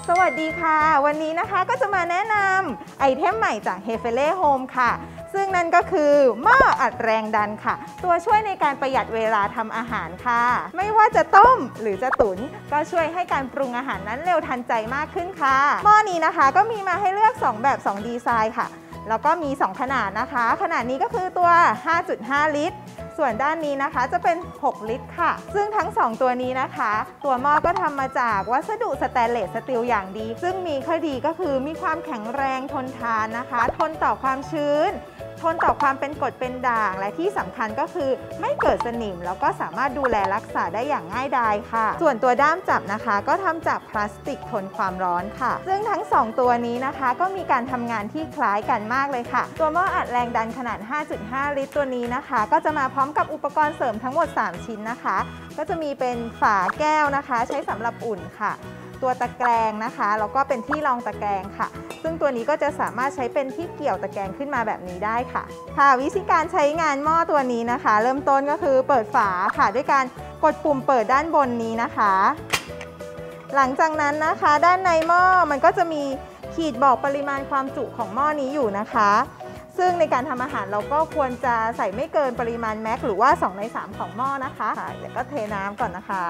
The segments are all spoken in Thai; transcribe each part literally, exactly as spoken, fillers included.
สวัสดีค่ะวันนี้นะคะก็จะมาแนะนำไอเทมใหม่จาก เฮเฟเล่ โฮม ค่ะซึ่งนั่นก็คือหม้ออัดแรงดันค่ะตัวช่วยในการประหยัดเวลาทำอาหารค่ะไม่ว่าจะต้มหรือจะตุ๋นก็ช่วยให้การปรุงอาหารนั้นเร็วทันใจมากขึ้นค่ะหม้อนี้นะคะก็มีมาให้เลือกสองแบบสองดีไซน์ค่ะแล้วก็มีสองขนาดนะคะขนาดนี้ก็คือตัว ห้าจุดห้า ลิตรส่วนด้านนี้นะคะจะเป็นหกลิตรค่ะซึ่งทั้งสองตัวนี้นะคะตัวหม้อก็ทำมาจากวัสดุสแตนเลสสตีลอย่างดีซึ่งมีข้อดีก็คือมีความแข็งแรงทนทานนะคะทนต่อความชื้นทนต่อความเป็นกรดเป็นด่างและที่สำคัญก็คือไม่เกิดสนิมแล้วก็สามารถดูแลรักษาได้อย่างง่ายดายค่ะส่วนตัวด้ามจับนะคะก็ทำจากพลาสติกทนความร้อนค่ะซึ่งทั้งสองตัวนี้นะคะก็มีการทำงานที่คล้ายกันมากเลยค่ะตัวหม้ออัดแรงดันขนาด ห้าจุดห้า ลิตรตัวนี้นะคะก็จะมาพร้อมกับอุปกรณ์เสริมทั้งหมดสามชิ้นนะคะก็จะมีเป็นฝาแก้วนะคะใช้สำหรับอุ่นค่ะตัวตะแกรงนะคะแล้วก็เป็นที่รองตะแกรงค่ะซึ่งตัวนี้ก็จะสามารถใช้เป็นที่เกี่ยวตะแกรงขึ้นมาแบบนี้ได้ค่ะค่ะวิธีการใช้งานหม้อตัวนี้นะคะเริ่มต้นก็คือเปิดฝาค่ะด้วยการกดปุ่มเปิดด้านบนนี้นะคะหลังจากนั้นนะคะด้านในหม้อมันก็จะมีขีดบอกปริมาณความจุของหม้อนี้อยู่นะคะซึ่งในการทำอาหารเราก็ควรจะใส่ไม่เกินปริมาณแม็กหรือว่าสองในสามของหม้อนะคะเดี๋ยวก็เทน้ำก่อนนะคะ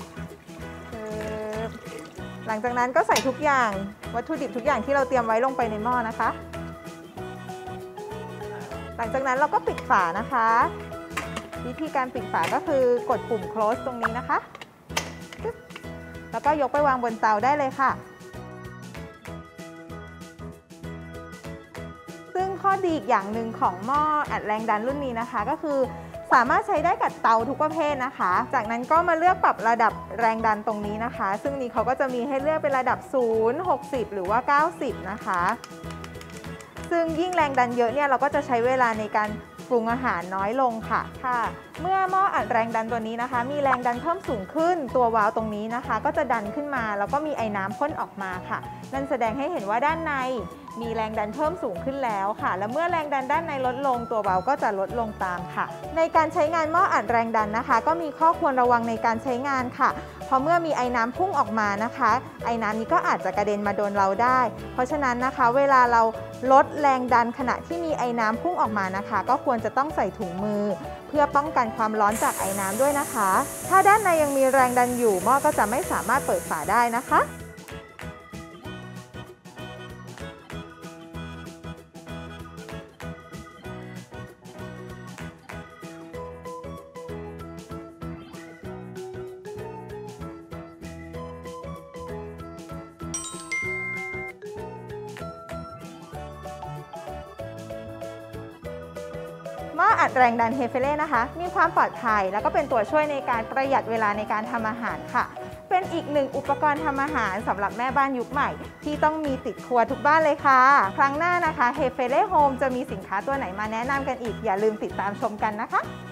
หลังจากนั้นก็ใส่ทุกอย่างวัตถุดิบทุกอย่างที่เราเตรียมไว้ลงไปในหม้อนะคะหลังจากนั้นเราก็ปิดฝานะคะวิธีการปิดฝาก็คือกดปุ่ม close ตรงนี้นะคะแล้วก็ยกไปวางบนเตาได้เลยค่ะซึ่งข้อดีอีกอย่างหนึ่งของหม้ออัดแรงดันรุ่นนี้นะคะก็คือสามารถใช้ได้กับเตาทุกประเภทนะคะจากนั้นก็มาเลือกปรับระดับแรงดันตรงนี้นะคะซึ่งนี้เขาก็จะมีให้เลือกเป็นระดับศูนย์ หกสิบหรือว่าเก้าสิบนะคะซึ่งยิ่งแรงดันเยอะเนี่ยเราก็จะใช้เวลาในการปรุงอาหารน้อยลงค่ะค่ะเมื่อหม้ออัดแรงดันตัวนี้นะคะมีแรงดันเพิ่มสูงขึ้นตัววาล์วตรงนี้นะคะก็จะดันขึ้นมาแล้วก็มีไอ้น้ำพ่นออกมาค่ะนั่นแสดงให้เห็นว่าด้านในมีแรงดันเพิ่มสูงขึ้นแล้วค่ะและเมื่อแรงดันด้านในลดลงตัววาล์วก็จะลดลงตามค่ะในการใช้งานหม้ออัดแรงดันนะคะก็มีข้อควรระวังในการใช้งานค่ะเพราะเมื่อมีไอ้น้ำพุ่งออกมานะคะไอ้น้ำนี้ก็อาจจะกระเด็นมาโดนเราได้เพราะฉะนั้นนะคะเวลาเราลดแรงดันขณะที่มีไอ้น้ำพุ่งออกมานะคะก็ควรจะต้องใส่ถุงมือเพื่อป้องกันความร้อนจากไอ้น้ำด้วยนะคะถ้าด้านในยังมีแรงดันอยู่หม้อก็จะไม่สามารถเปิดฝาได้นะคะหม้ออัดแรงดัน เฮเฟเล่ นะคะมีความปลอดภัยแล้วก็เป็นตัวช่วยในการประหยัดเวลาในการทำอาหารค่ะเป็นอีกหนึ่งอุปกรณ์ทำอาหารสำหรับแม่บ้านยุคใหม่ที่ต้องมีติดครัวทุกบ้านเลยค่ะครั้งหน้านะคะ เฮเฟเล่ โฮม จะมีสินค้าตัวไหนมาแนะนำกันอีกอย่าลืมติดตามชมกันนะคะ